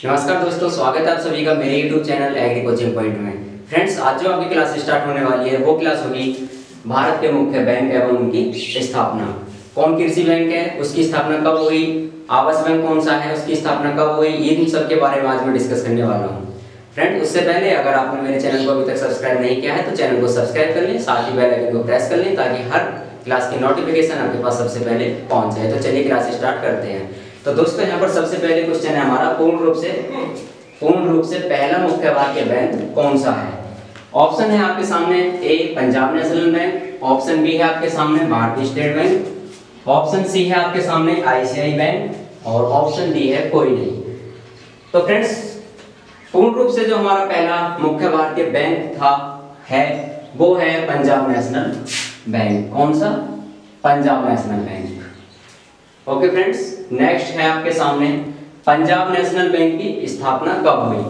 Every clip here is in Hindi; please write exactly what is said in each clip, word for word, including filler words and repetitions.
नमस्कार दोस्तों, स्वागत है आप सभी का मेरे YouTube channel agri coaching point में। फ्रेंड्स, आज जो आपकी क्लास स्टार्ट होने वाली है वो क्लास होगी भारत के मुख्य बैंक एवं उनकी स्थापना। कौन कृषि बैंक है, उसकी स्थापना कब हुई, आवास बैंक कौन सा है, उसकी स्थापना कब हुई, इन सब के बारे में आज मैं डिस्कस करने वाला हूँ। फ्रेंड, उससे पहले अगर आपने मेरे चैनल को अभी तक सब्सक्राइब नहीं किया है तो चैनल को सब्सक्राइब कर लें, साथ ही बेल आइकन को प्रेस कर लें ताकि हर क्लास की नोटिफिकेशन आपके पास सबसे पहले पहुंच जाए। तो चलिए क्लास स्टार्ट करते हैं। तो दोस्तों, यहाँ पर सबसे पहले क्वेश्चन है हमारा, पूर्ण रूप से पूर्ण रूप से पहला मुख्य वाणिज्य बैंक कौन सा है। ऑप्शन है आपके सामने A Punjab national bank, option B है आपके सामने Bharatiya state bank, option C है आपके सामने आईसीआई बैंक और ऑप्शन डी है कोई नहीं। तो फ्रेंड्स, पूर्ण रूप से जो हमारा पहला मुख्य भारतीय बैंक था है वो है पंजाब नेशनल बैंक। कौन सा? Punjab national bank. Okay friends, next है आपके सामने पंजाब नेशनल बैंक की स्थापना कब हुई।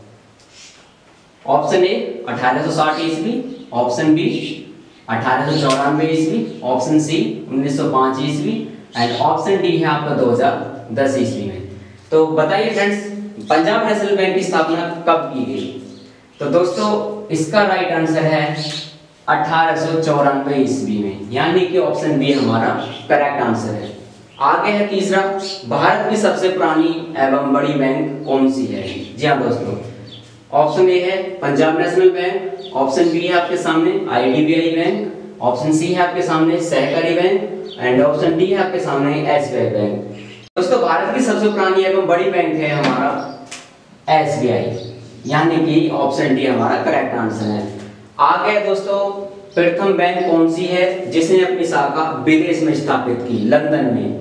ऑप्शन ए अठारह सौ साठ ईस्वी, ऑप्शन बी अठारह सौ चौरानवे ईस्वी, ऑप्शन सी उन्नीस सौ पाँच ईस्वी एंड ऑप्शन डी है आपका दो हज़ार दस ईस्वी में। तो बताइए फ्रेंड्स, पंजाब नेशनल बैंक की स्थापना कब की गई। तो दोस्तों, इसका राइट आंसर है अठारह सौ चौरानवे ईस्वी में, यानी कि ऑप्शन बी हमारा करेक्ट आंसर है। आगे है तीसरा, भारत की सबसे पुरानी एवं बड़ी बैंक कौन सी है। जी हाँ दोस्तों, ऑप्शन ए है Punjab national bank, option B है आपके सामने आईडीबीआई बैंक, ऑप्शन सी है आपके सामने सहकारी बैंक एंड ऑप्शन डी है आपके सामने एसबीआई बैंक। दोस्तों, भारत की सबसे पुरानी एवं बड़ी बैंक है हमारा एसबीआई, यानी कि ऑप्शन डी हमारा करेक्ट आंसर है। आगे है दोस्तों, प्रथम बैंक कौन सी है जिसने अपनी शाखा विदेश में स्थापित की, लंदन में।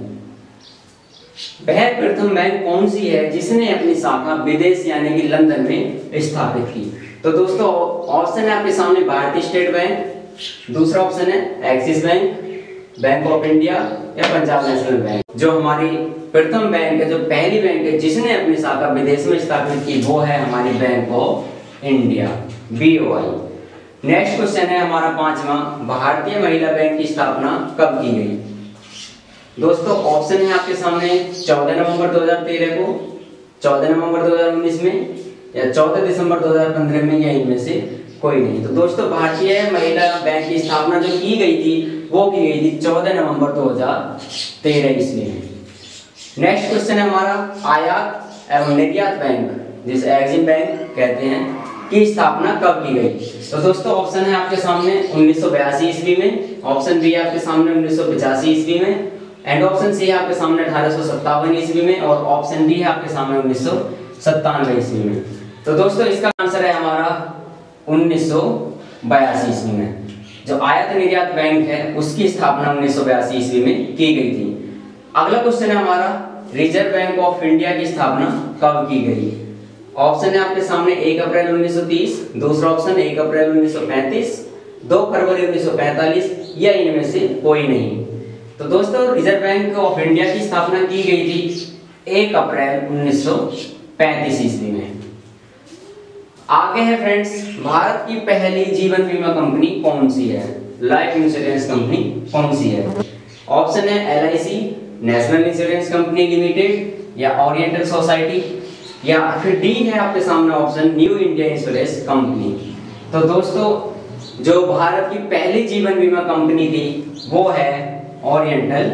वह प्रथम बैंक कौन सी है जिसने अपनी शाखा विदेश यानी कि लंदन में स्थापित की। तो दोस्तों, ऑप्शन है आपके सामने भारतीय स्टेट बैंक, दूसरा ऑप्शन है Axis bank, bank of India या पंजाब नेशनल बैंक। जो हमारी प्रथम बैंक है, जो पहली बैंक है जिसने अपनी शाखा विदेश में स्थापित की, वो है हमारी bank of India, BOI. Next question है हमारा पांचवा, भारतीय महिला बैंक की स्थापना कब की गई। दोस्तों, ऑप्शन है आपके सामने चौदह नवंबर दो हज़ार तेरह को, चौदह नवंबर दो हज़ार उन्नीस में या चौदह दिसंबर दो हज़ार पंद्रह में, या इनमें से कोई नहीं। तो दोस्तों, भारतीय महिला बैंक की स्थापना जो की गई थी वो की गई थी चौदह नवंबर दो हज़ार तेरह ईस्वी में। नेक्स्ट क्वेश्चन है हमारा, आयात एवं निर्यात बैंक जिसे एग्जिम बैंक कहते हैं की स्थापना कब की गई। तो दोस्तों, ऑप्शन है आपके सामने उन्नीस सौ बयासी ईस्वी में, ऑप्शन बी है आपके सामने उन्नीस सौ पचासी ईस्वी में एंड ऑप्शन सी है आपके सामने अठारह सौ सत्तावन ईस्वी में और ऑप्शन डी है आपके सामने उन्नीस सौ सत्तानवे ईस्वी में। तो दोस्तों, इसका आंसर है हमारा उन्नीस सौ बयासी ईस्वी में। जो आयात निर्यात बैंक है उसकी स्थापना उन्नीस सौ बयासी ईस्वी में की गई थी। अगला क्वेश्चन है हमारा, रिजर्व बैंक ऑफ इंडिया की स्थापना कब की गई। ऑप्शन है आपके सामने एक अप्रैल उन्नीस सौ तीस, दूसरा ऑप्शन एक अप्रैल उन्नीस सौ पैंतीस, दो फरवरी उन्नीस सौ पैंतालीस या इनमें से कोई नहीं। तो दोस्तों, रिजर्व बैंक ऑफ इंडिया की स्थापना की गई थी एक अप्रैल उन्नीस सौ पैंतीस ईस्वी में। आगे है फ्रेंड्स, भारत की पहली जीवन बीमा कंपनी कौन सी है, लाइफ इंश्योरेंस कंपनी कौन सी है। ऑप्शन है LIC, national insurance company limited या ओरिएंटल सोसाइटी या फिर डी है आपके सामने option new India insurance company. तो दोस्तों, जो भारत की पहली जीवन बीमा कंपनी थी वो है ओरिएंटल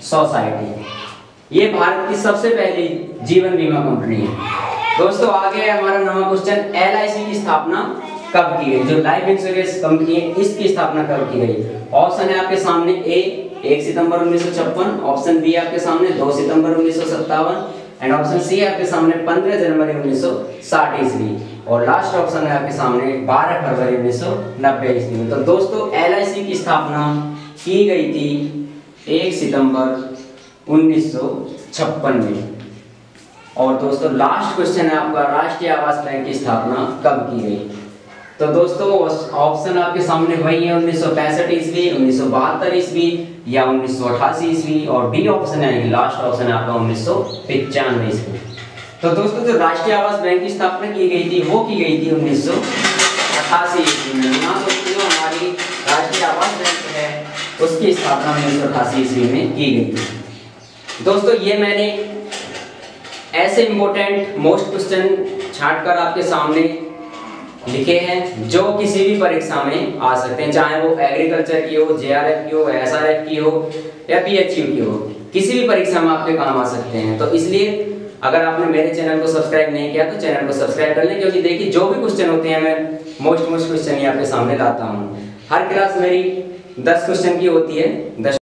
सोसाइटी। ये भारत की सबसे पहली जीवन बीमा कंपनी है। दोस्तों, आगे है हमारा नवा क्वेश्चन, एलआईसी की स्थापना कब की गई। जो लाइफ इंश्योरेंस कंपनी है इसकी स्थापना कब की गई। ऑप्शन है आपके सामने ए एक सितंबर उन्नीस सौ छप्पन, ऑप्शन बी आपके सामने दो सितंबर उन्नीस सौ सत्तावन एंड ऑप्शन सी है आपके सामने पंद्रह जनवरी उन्नीस सौ साठ ईस्वी और लास्ट ऑप्शन है आपके सामने बारह फरवरी उन्नीस सौ नब्बे ईस्वी में। तो दोस्तों, एलआईसी की स्थापना की गई थी एक सितंबर उन्नीस सौ छप्पन में। और दोस्तों, लास्ट क्वेश्चन है आपका, राष्ट्रीय आवास बैंक की स्थापना कब की गई। तो दोस्तों, ऑप्शन आपके सामने वही है उन्नीस सौ पैंसठ ईस्वी, उन्नीस सौ बहत्तर ईस्वी या उन्नीस सौ अठासी ईस्वी और डी ऑप्शन है लास्ट ऑप्शन है आपका उन्नीस सौ पचानवे ईस्वी। तो दोस्तों, जो राष्ट्रीय आवास बैंक की स्थापना की गई थी वो की गई थी उन्नीस सौ अठासी ईस्वी में। यहाँ दोस्तों, जो हमारी राष्ट्रीय आवास बैंक है उसकी स्थापना उन्नीस सौ अठासी ईस्वी में की गई थी। दोस्तों, ये मैंने ऐसे इंपॉर्टेंट मोस्ट क्वेश्चन छांट कर आपके सामने लिखे हैं जो किसी भी परीक्षा में आ सकते हैं, चाहे वो एग्रीकल्चर की हो, जेआरएफ की हो, एसआरएफ की हो या पीएचयू की हो, किसी भी परीक्षा में आपके काम आ सकते हैं। तो इसलिए अगर आपने मेरे चैनल को सब्सक्राइब नहीं किया तो चैनल को सब्सक्राइब कर लें, क्योंकि देखिए जो भी क्वेश्चन होते हैं मैं मोस्ट मोस्ट क्वेश्चन ही आपके सामने लाता हूँ। हर क्लास मेरी दस क्वेश्चन की होती है, दस